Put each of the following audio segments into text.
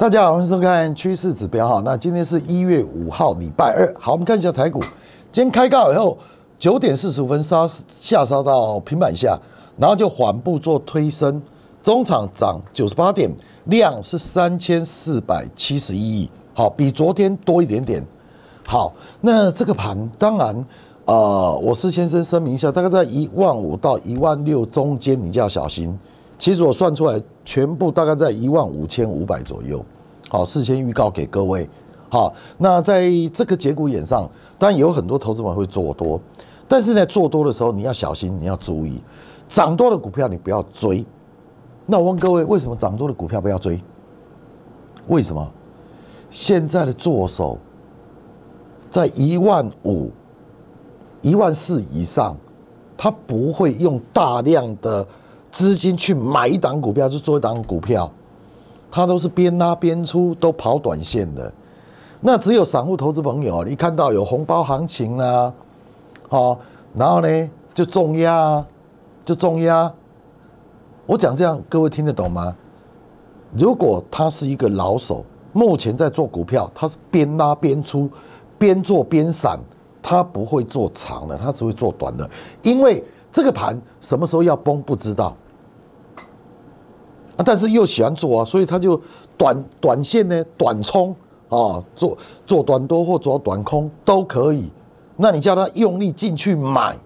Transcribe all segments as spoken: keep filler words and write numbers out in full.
大家好，欢迎收看趋势指标哈。那今天是一月五号，礼拜二。好，我们看一下台股，今天开高以后，九点四十五分杀下杀到平板下，然后就缓步做推升，中场涨九十八点，量是三千四百七十一亿，好，比昨天多一点点。好，那这个盘当然，呃，我事先先声明一下，大概在一万五到一万六中间，你就要小心。其实我算出来，全部大概在一万五千五百左右。好，事先预告给各位。好，那在这个节骨眼上，当然有很多投资者会做多，但是呢，做多的时候你要小心，你要注意，涨多的股票你不要追。那我问各位，为什么涨多的股票不要追？为什么？现在的做手在一万五、一万四以上，他不会用大量的资金去买一档股票，就做一档股票，他都是边拉边出，都跑短线的。那只有散户投资朋友，你看到有红包行情啊，好，然后呢就重压啊，就重压。我讲这样，各位听得懂吗？如果他是一个老手，目前在做股票，他是边拉边出，边做边闪，他不会做长的，他只会做短的，因为这个盘什么时候要崩不知道。啊，但是又喜欢做啊，所以他就短短线呢，短冲啊，做做短多或做短空都可以。那你叫他用力进去买，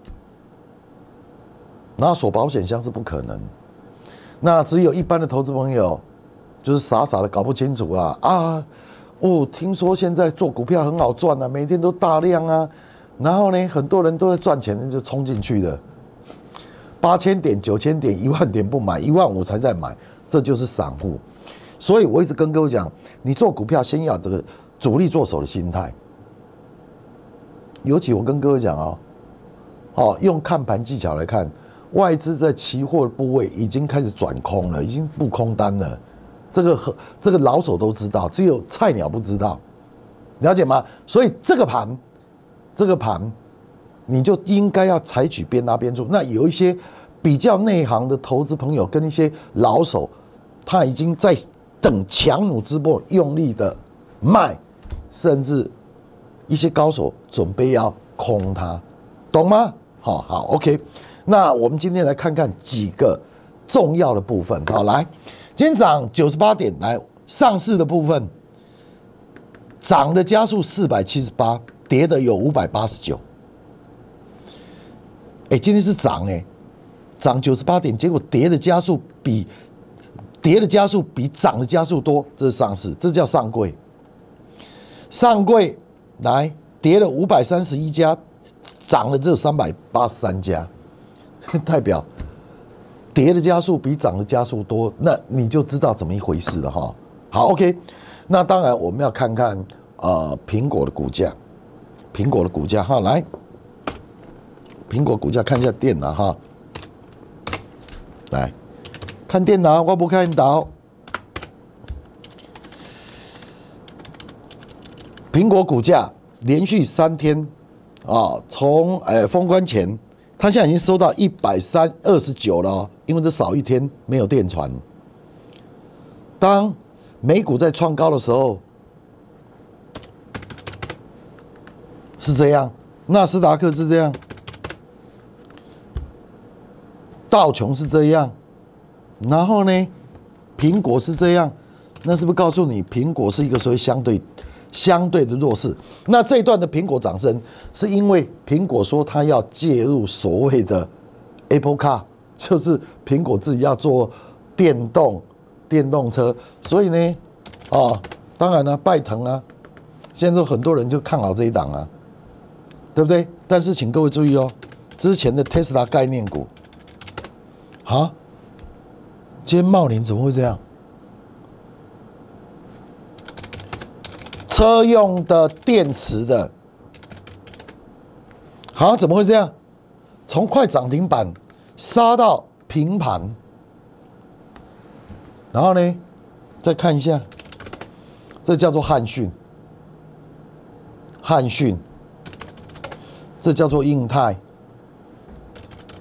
然后锁保险箱是不可能。那只有一般的投资朋友，就是傻傻的搞不清楚啊啊哦，听说现在做股票很好赚啊，每天都大量啊，然后呢，很多人都在赚钱，就冲进去了。八千点、九千点、一万点不买，一万五才在买。这就是散户，所以我一直跟各位讲，你做股票先要这个主力做手的心态。尤其我跟各位讲啊，哦，用看盘技巧来看，外资在期货的部位已经开始转空了，已经布空单了。这个这个老手都知道，只有菜鸟不知道，了解吗？所以这个盘，这个盘，你就应该要采取边拉边出。那有一些比较内行的投资朋友跟一些老手，他已经在等强弩之末，用力的卖，甚至一些高手准备要空它，懂吗？好好 ，OK。那我们今天来看看几个重要的部分。好，来，今天涨九十八点，来上市的部分，涨的家数四百七十八，跌的有五百八十九。哎，今天是涨哎、欸，涨九十八点，结果跌的家数比。跌的家数比涨的家数多，这是上市，这叫上柜。上柜来跌了五百三十一家，涨了只有三百八十三家，代表跌的家数比涨的家数多，那你就知道怎么一回事了哈。好 ，OK， 那当然我们要看看呃苹果的股价，苹果的股价哈，来，苹果股价看一下电脑哈，来。看电脑，我不看到。苹果股价连续三天啊，从呃封关前，它现在已经收到一百三二十九了、哦，因为这少一天没有电传。当美股在创高的时候，是这样，纳斯达克是这样，道琼是这样。然后呢，苹果是这样，那是不是告诉你苹果是一个所谓相对相对的弱势？那这一段的苹果涨升，是因为苹果说它要介入所谓的 Apple Car， 就是苹果自己要做电动电动车，所以呢，哦，当然了、啊，拜腾啊，现在很多人就看好这一档啊，对不对？但是请各位注意哦，之前的 Tesla 概念股，啊。今天茂林怎么会这样？车用的电池的，好，怎么会这样？从快涨停板杀到平盘，然后呢，再看一下，这叫做汉讯，汉讯，这叫做印泰。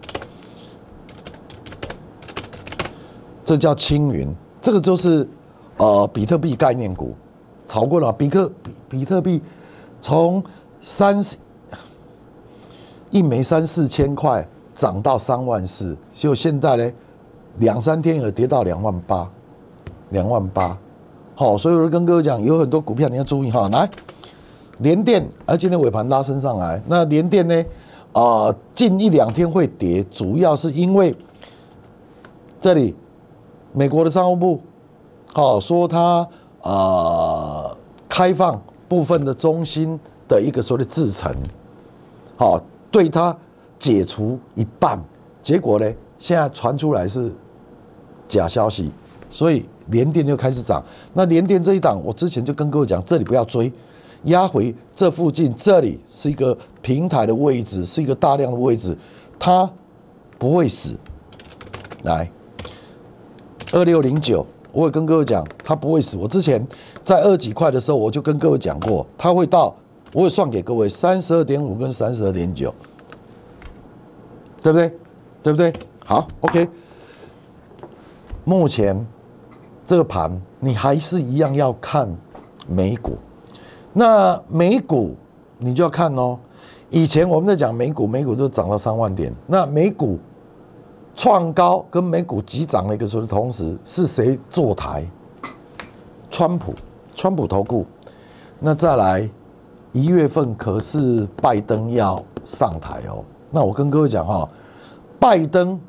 这叫青云，这个就是呃比特币概念股，炒过了，比特比比特币从三一枚三四千块涨到三万四，就现在呢，两三天也跌到两万八，两万八。好，所以我跟各位讲，有很多股票你要注意哈。来，联电，而今天尾盘拉升上来，那联电呢，啊、呃，近一两天会跌，主要是因为这里美国的商务部，好、哦、说它呃开放部分的中心的一个所谓的制程，好、哦，对它解除一半，结果呢，现在传出来是假消息，所以联电就开始涨。那联电这一档，我之前就跟各位讲，这里不要追，压回这附近，这里是一个平台的位置，是一个大量的位置，它不会死。来，二六零九，我也跟各位讲，它不会死。我之前在二几块的时候，我就跟各位讲过，它会到，我也算给各位三十二点五跟三十二点九，对不对？对不对？好 ，OK。目前这个盘，你还是一样要看美股。那美股你就要看哦。以前我们在讲美股，美股就涨到三万点。那美股创高跟美股急涨的一个时候的同时，是谁坐台？川普，川普投顾。那再来一月份可是拜登要上台哦。那我跟各位讲哈、哦，拜登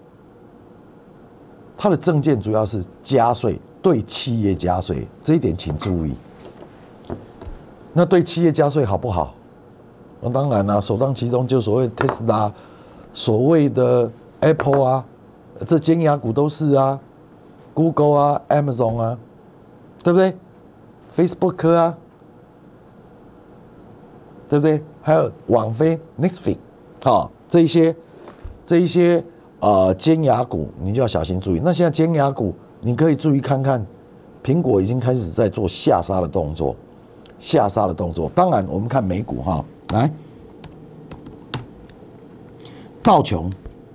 他的政见主要是加税，对企业加税，这一点请注意。那对企业加税好不好？那当然啦、啊，首当其冲就所谓特斯拉，所谓的 Apple 啊，这尖牙股都是啊 ，Google 啊 ，Amazon 啊，对不对 ？Facebook 啊，对不对？还有网飞 Netflix 啊，这一些这一些呃尖牙股，你就要小心注意。那现在尖牙股，你可以注意看看，苹果已经开始在做下杀的动作。下杀的动作，当然我们看美股哈，来，道琼，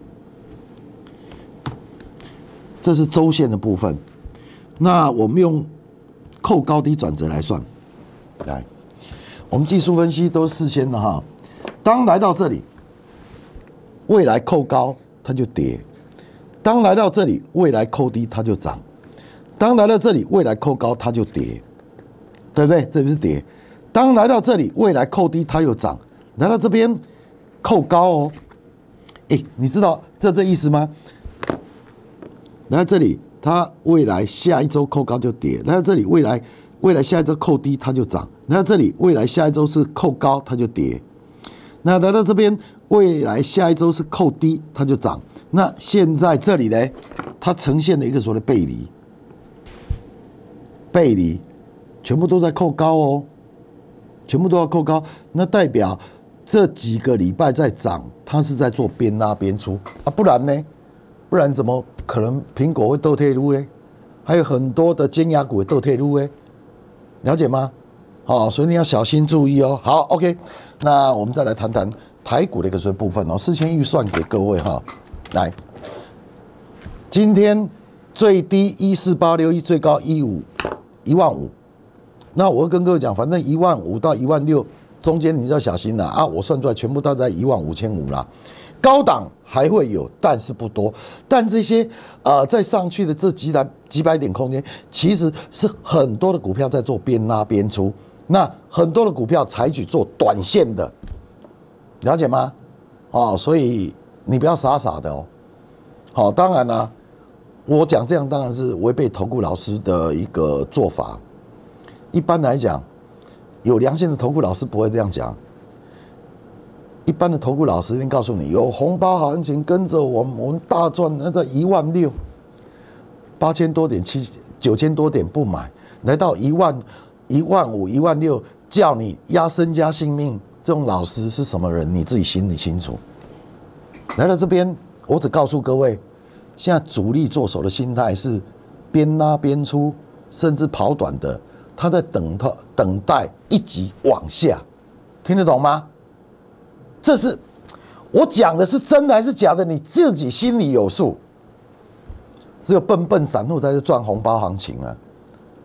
这是周线的部分，那我们用扣高低转折来算，来，我们技术分析都是事先的哈，当来到这里，未来扣高它就跌，当来到这里未来扣低它就涨，当来到这里未来扣高它就跌。对不对？这不是跌。当来到这里，未来扣低它又涨，来到这边扣高哦。哎，你知道这这意思吗？来到这里，它未来下一周扣高就跌；来到这里，未来未来下一周扣低它就涨；来到这里，未来下一周是扣高它就跌。那来到这边，未来下一周是扣低它就涨。那现在这里呢，它呈现了一个所谓的背离，背离。全部都在扣高哦，全部都要扣高，那代表这几个礼拜在涨，它是在做边拉边出啊，不然呢？不然怎么可能苹果会倒退路呢？还有很多的尖牙股会倒退路呢，了解吗？好、哦，所以你要小心注意哦。好 ，OK， 那我们再来谈谈台股的一个部分哦，事先预算给各位哈，来，今天最低一四八六一，最高一五一万五。那我会跟各位讲，反正一万五到一万六中间你要小心啦啊！我算出来全部都在一万五千五啦，高档还会有，但是不多。但这些呃再上去的这几百几百点空间，其实是很多的股票在做边拉边出，那很多的股票采取做短线的，了解吗？哦，所以你不要傻傻的哦。好、哦，当然啦、啊，我讲这样当然是违背投顾老师的一个做法。一般来讲，有良心的投顾老师不会这样讲。一般的投顾老师一定告诉你，有红包行情，跟着我们，我们大赚，那在一万六，八千多点，七九千多点不买，来到一万一万五、一万六，叫你押身家性命，这种老师是什么人？你自己心里清楚。来到这边，我只告诉各位，现在主力做手的心态是边拉边出，甚至跑短的。他在等他等待一级往下，听得懂吗？这是我讲的是真的还是假的？你自己心里有数。只有笨笨散户才是赚红包行情啊！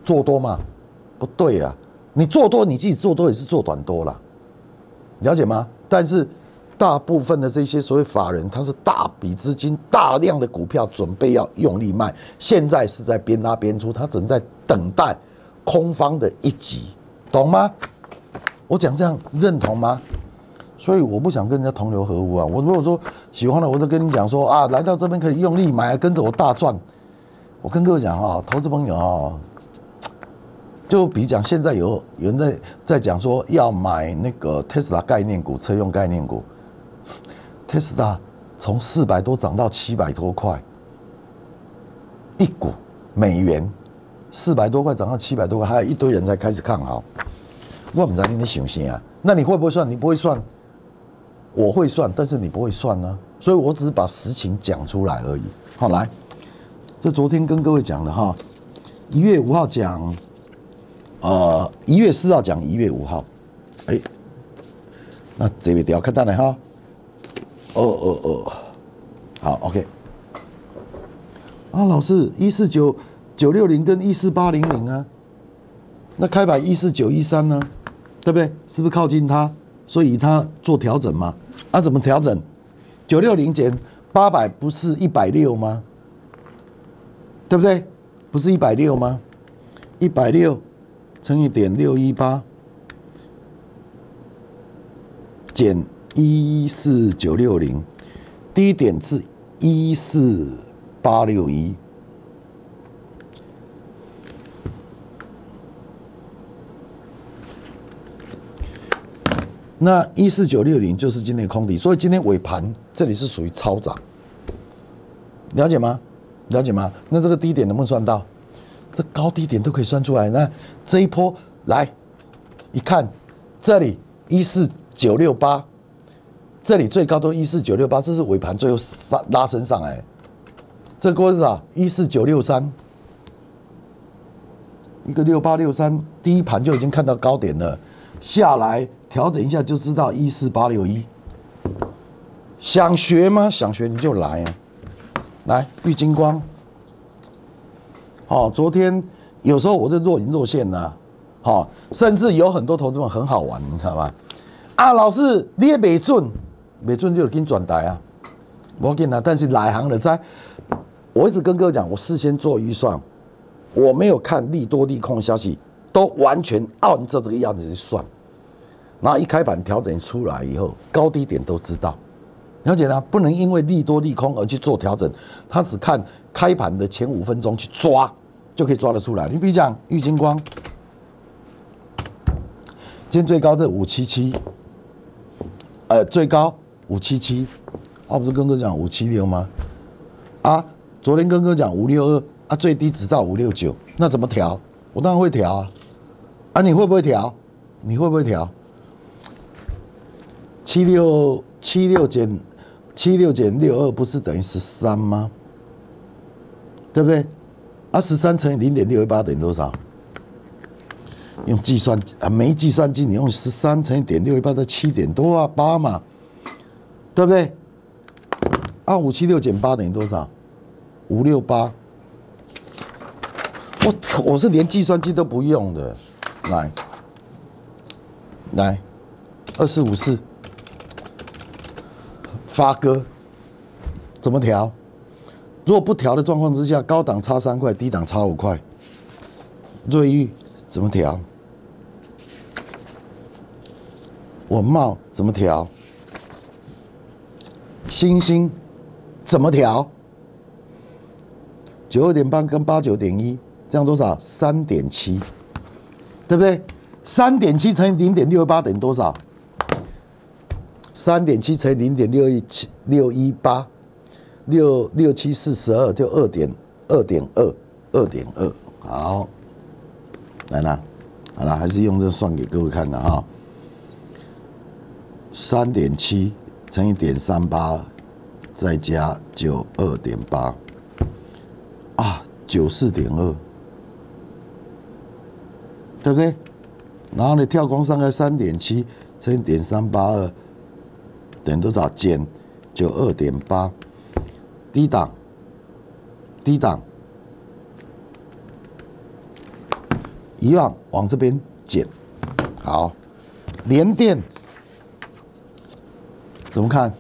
做多嘛？不对啊，你做多你自己做多也是做短多啦，了解吗？但是大部分的这些所谓法人，他是大笔资金、大量的股票准备要用力卖，现在是在边拉边出，他正在等待空方的一击，懂吗？我讲这样认同吗？所以我不想跟人家同流合污啊！我如果说喜欢了，我就跟你讲说啊，来到这边可以用力买，跟着我大赚。我跟各位讲啊，投资朋友啊，就比讲现在有有人在在讲说要买那个 Tesla 概念股、车用概念股。Tesla 从四百多涨到七百多块，一股美元四百多块涨到七百多块，还有一堆人才开始看好。我不知道你想啥啊？那你会不会算？你不会算，我会算，但是你不会算呢、啊。所以我只是把实情讲出来而已。好，来，这昨天跟各位讲的哈，一月五号讲，呃，一月四号讲一月五号，哎、欸，那这边条看到来哈。哦哦哦，好 ，OK。啊，老师，一四九九六零跟一四八零零啊，那开盘一四九一三呢，对不对？是不是靠近它？所以它做调整嘛？啊，怎么调整？九六零减八百不是一百六吗？对不对？不是一百六吗？一百六乘以点六一八减。一四九六零，低点是一四八六一，那一四九六零就是今天的空底，所以今天尾盘这里是属于超涨，了解吗？了解吗？那这个低点能不能算到？这高低点都可以算出来。那这一波来一看，这里一四九六八。这里最高都一四九六八，这是尾盘最后拉升上来。这个是啥？一四九六三，一个六八六三，第一盘就已经看到高点了，下来调整一下就知道一四八六一。想学吗？想学你就来啊！来，玉金光。好、哦，昨天有时候我就若隐若现呐、啊，好、哦，甚至有很多投资们很好玩，你知道吗？啊，老师你也没准。没准就给你转台啊，我给你但是哪行的在？我一直跟各位讲，我事先做预算，我没有看利多利空的消息，都完全按照这个样子去算。然后一开盘调整出来以后，高低点都知道，了解吗？不能因为利多利空而去做调整，他只看开盘的前五分钟去抓，就可以抓得出来。你比如讲玉金光，今天最高在五七七，呃，最高。五七七，啊，不是跟哥讲五七六吗？啊，昨天跟哥讲五六二，啊，最低只到五六九，那怎么调？我当然会调啊，啊，你会不会调？你会不会调？七六七六减七六减六二不是等于十三吗？对不对？啊，十三乘以零点六一八等于多少？用计算啊，没计算机，你用十三乘以点六一八，在七点多啊，八嘛。对不对？啊，五七六减八等于多少？五六八。我我是连计算机都不用的。来，来，二四五四，发哥怎么调？如果不调的状况之下，高档差三块，低档差五块。瑞昱怎么调？文茂怎么调？星星怎么调？九二点八跟八九点一，这样多少？三点七，对不对？三点七乘以零点六八等于多少？三点七乘以零点六一七六一八，六六七四十二，就二点二点二，二点二。好，来啦，好啦，还是用这算给各位看的哈。三点七。乘以点三八，再加九二点八，啊，九四点二，对不对？然后呢，跳空上来三点七乘以点三八二，等于多少？减九二点八，低档，低档， 一样往这边减。好，联电怎么看？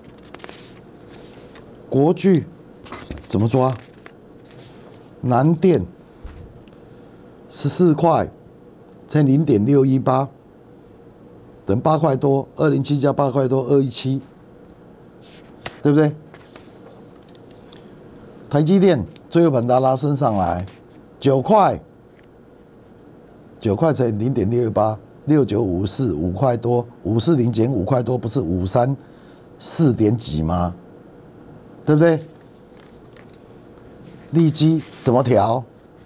国巨怎么抓？南电十四块乘零点六一八，等八块多，二零七加八块多，二一七，对不对？台积电最后把它拉升上来，九块，九块乘零点六一八，六九五四，五块多，五四零减五块多，不是五三四点几吗？对不对？利基怎么调？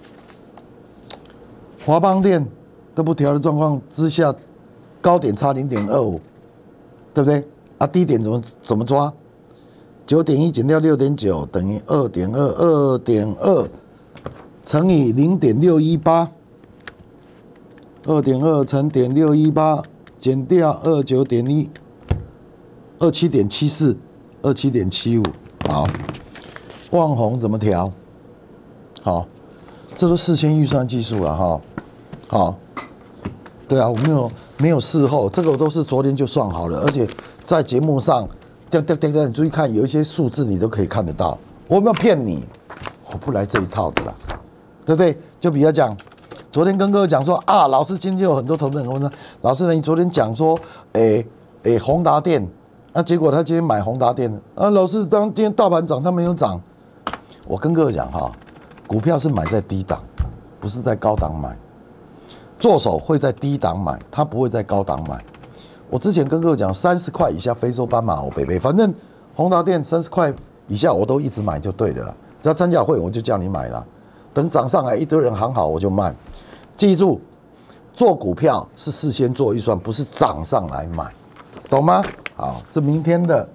华邦电都不调的状况之下，高点差零点二五，对不对？啊，低点怎么怎么抓？九点一减掉六点九等于二点二，二点二乘以零点六一八，二点二乘点六一八减掉二九点一，二七点七四，二七点七五。好，旺宏怎么调？好，这都事先预算技术了哈。好，对啊，我没有没有事后，这个我都是昨天就算好了，而且在节目上，掉掉掉掉，你注意看，有一些数字你都可以看得到。我没有骗你，我不来这一套的啦，对不对？就比如讲，昨天跟各位讲说啊，老师今天有很多投资人问说，老师呢，你昨天讲说，诶诶，宏达电，那、啊、结果他今天买宏达电啊，老师当今天大盘涨，他没有涨。我跟各位讲哈，股票是买在低档，不是在高档买。做手会在低档买，他不会在高档买。我之前跟各位讲，三十块以下非洲斑马我北北，反正宏达电三十块以下我都一直买就对了啦。只要参加会我就叫你买啦，等涨上来一堆人行好我就卖。记住，做股票是事先做预算，不是涨上来买，懂吗？好，这明天的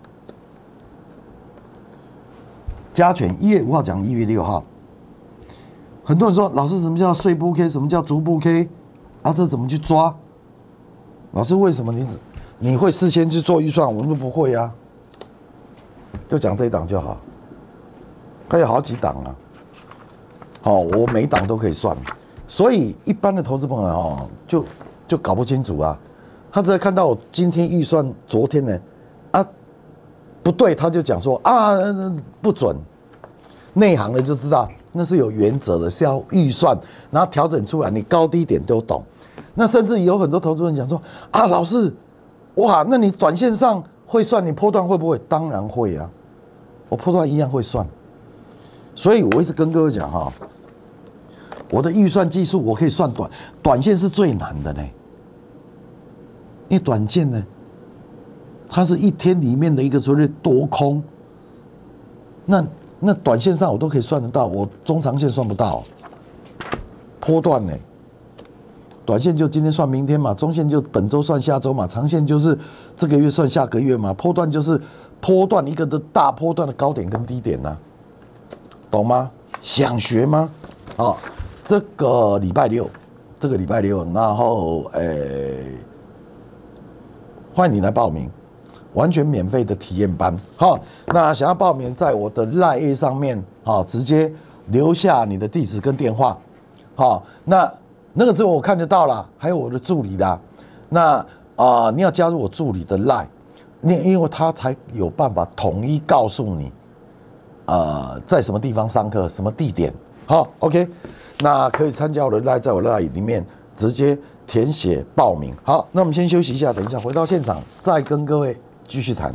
加权一月五号讲一月六号。很多人说，老师什么叫碎步 K， 什么叫逐步 K， 啊，这怎么去抓？老师为什么你只你会事先去做预算，我们都不会啊？就讲这一档就好，还有好几档啊。好，我每一档都可以算，所以一般的投资朋友哦，就就搞不清楚啊。他只要看到我今天预算，昨天呢，啊不对，他就讲说啊不准。内行的就知道那是有原则的，是要预算，然后调整出来，你高低点都懂。那甚至有很多投资人讲说啊，老师，哇，那你短线上会算，你波段会不会？当然会啊，我波段一样会算。所以我一直跟各位讲哈，我的预算技术我可以算短，短线是最难的呢，因为短线呢，它是一天里面的一个所谓多空，那。那短线上我都可以算得到，我中长线算不到。波段呢，短线就今天算明天嘛，中线就本周算下周嘛，长线就是这个月算下个月嘛。波段就是波段一个的大波段的高点跟低点呐、啊，懂吗？想学吗？好，这个礼拜六，这个礼拜六，然后诶，欢迎你来报名。完全免费的体验班，好，那想要报名，在我的 LINE 上面，好，直接留下你的地址跟电话，好，那那个之后我看得到啦，还有我的助理啦，那啊、呃，你要加入我助理的 LINE， 你因为他才有办法统一告诉你，呃，在什么地方上课，什么地点，好 ，OK， 那可以参加我的 LINE， 在我的 LINE 里面直接填写报名，好，那我们先休息一下，等一下回到现场再跟各位。继续谈。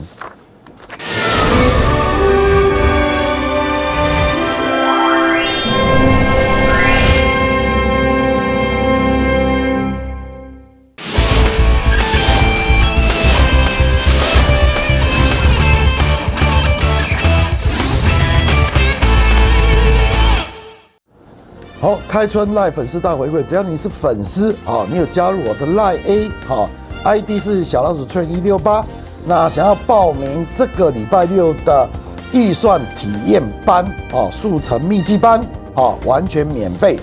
好，开春 Live 粉丝大回馈，只要你是粉丝啊，你有加入我的 Live A， 好 ，I D 是小老鼠 train 一六八。那想要报名这个礼拜六的预算体验班哦，速成秘籍班哦，完全免费。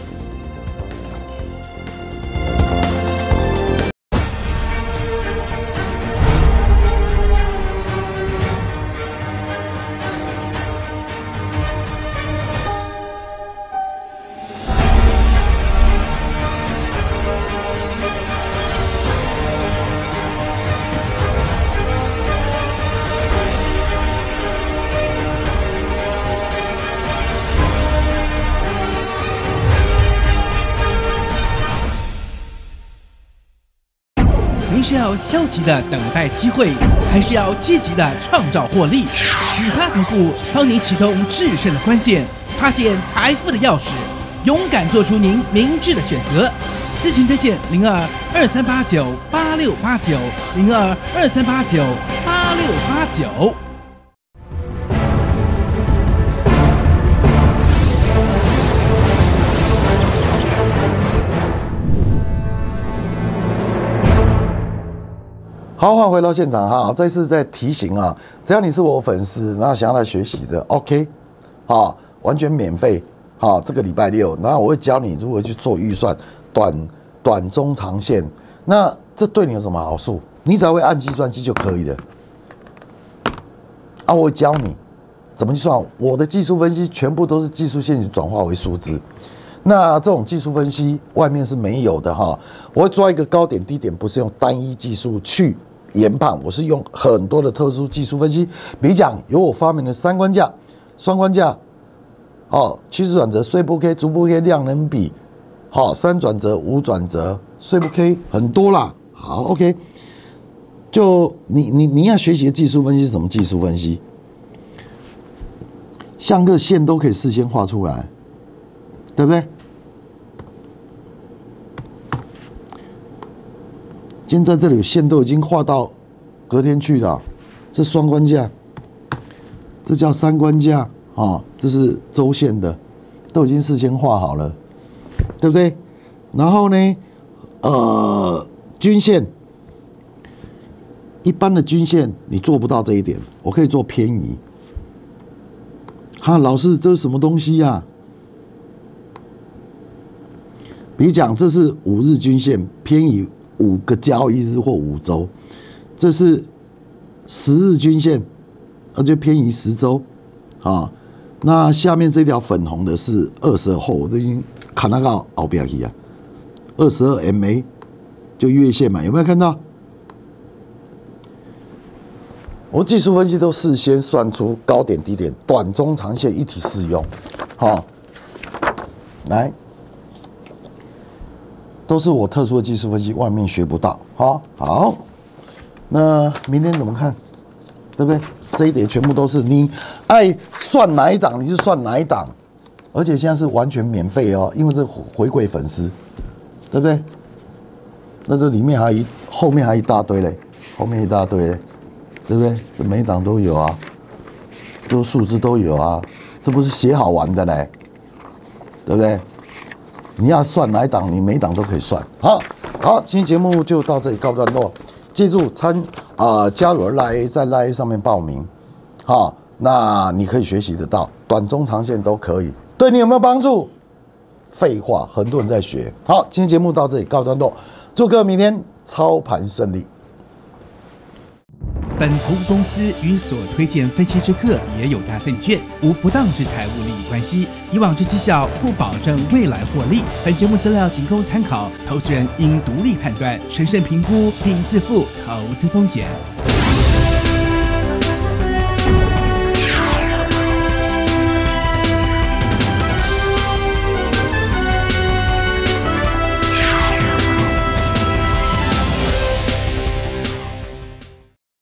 您是要消极的等待机会，还是要积极的创造获利？启发投顾帮您启动制胜的关键，发现财富的钥匙，勇敢做出您明智的选择。咨询专线零二二三八九八六八九零二二三八九八六八九。 好，欢迎回到现场哈！这次再提醒啊，只要你是我粉丝，那想要来学习的 ，OK， 啊，完全免费。好，这个礼拜六，然后我会教你如何去做预算，短、短、中、长线。那这对你有什么好处？你只要会按计算机就可以了。啊，我会教你怎么去算。我的技术分析全部都是技术线型转化为数字。那这种技术分析外面是没有的哈。我会抓一个高点低点，不是用单一技术去研判，我是用很多的特殊技术分析。比如讲，有我发明的三关价、双关价。好，趋势转折、碎步 K、逐步 K、量能比，好，三转折、五转折、碎步 K 很多啦。好 ，OK， 就你你你要学习的技术分析是什么技术分析？像个线都可以事先画出来，对不对？今天在这里线都已经画到隔天去了，这双关价，这叫三关价。啊，这是周线的，都已经事先画好了，对不对？然后呢，呃，均线，一般的均线你做不到这一点，我可以做偏移。哈，老师，这是什么东西呀、啊？比如讲，这是五日均线偏移五个交易日或五周，这是十日均线，而且偏移十周，啊。那下面这条粉红的是二十二后，我都已经看那个后边去啊，二十二 M A 就月线嘛，有没有看到？我技术分析都事先算出高点低点，短中长线一体适用，好，来，都是我特殊的技术分析，外面学不到，好，好，那明天怎么看？对不对？这一点全部都是你爱算哪一档你就算哪一档，而且现在是完全免费哦，因为这回馈粉丝，对不对？那这里面还一后面还一大堆嘞，后面一大堆嘞，对不对？这每一档都有啊，这数字都有啊，这不是写好玩的嘞，对不对？你要算哪一档，你每一档都可以算。好，好，今天节目就到这里告一段落。记住参啊、呃，加入 Line 在 Line 上面报名，好，那你可以学习得到，短中长线都可以，对你有没有帮助？废话，很多人在学。好，今天节目到这里告一段落，祝各位明天操盘顺利。 本投顾公司与所推荐分期之客也有大证券，无不当之财务利益关系。以往之绩效不保证未来获利。本节目资料仅供参考，投资人应独立判断、审慎评估并自负投资风险。